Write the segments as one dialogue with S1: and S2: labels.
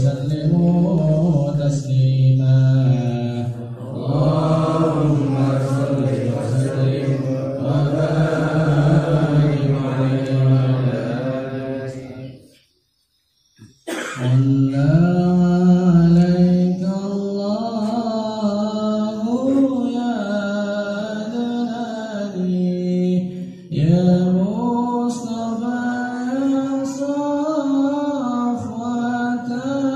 S1: وسلموا تسليما اللهم صل وسلم وبارك عليه وعلى آله عليك الله يا أدناني يا مصطفى يا صفوة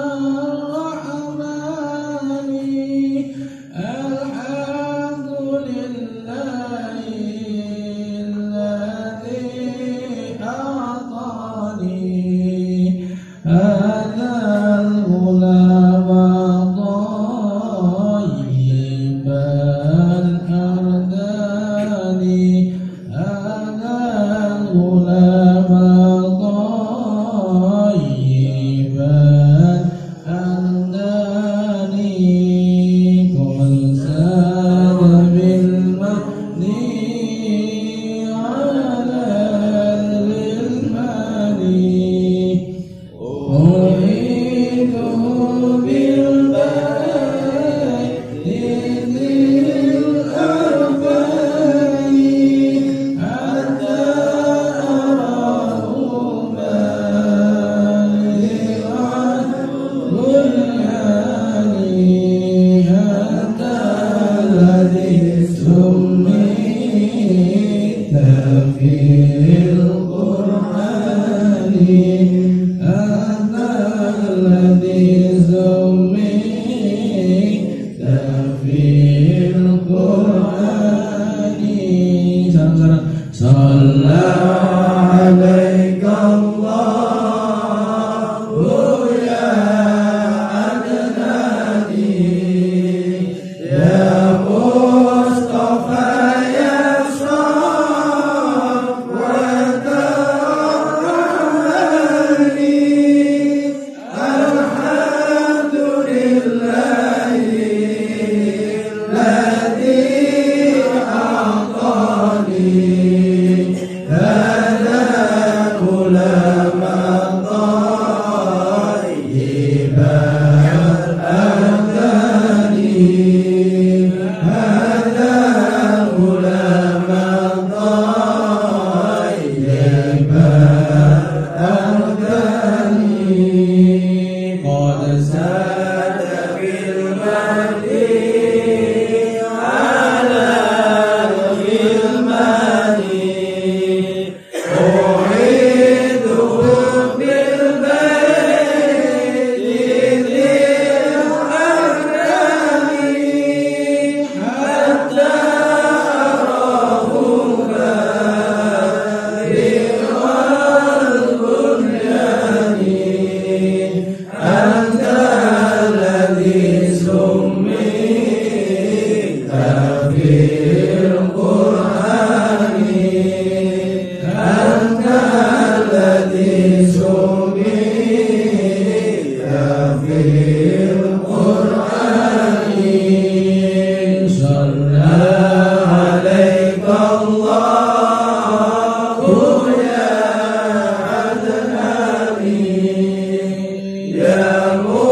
S1: الرحمن الحمد لله الذي أعطاني هذا الغلام طيبا أرداني هذا الغلام طيبا أرداني قل زاد بالمني على المني أعيده بالبيت ذي الأربعين حتى أراه بالغا بنياني أنت الذي سميت في القرآن أنت الذي سميت في القرآن صلى عليك الله يا عدناني يا مصطفى يا صفوة الرحمن الحمد لله الذي أعطاني هذا غلام طيبا أرداني هذا غلام طيبا أرداني قد زاد بالمهدي على الغلمان أعيده بالبيت ذي الأكرام حتى أراه بالغا البنيان أنت الذي سميت في القرآن أنت الذي سميت في القرآن صلى عليك الله يا عدناني يا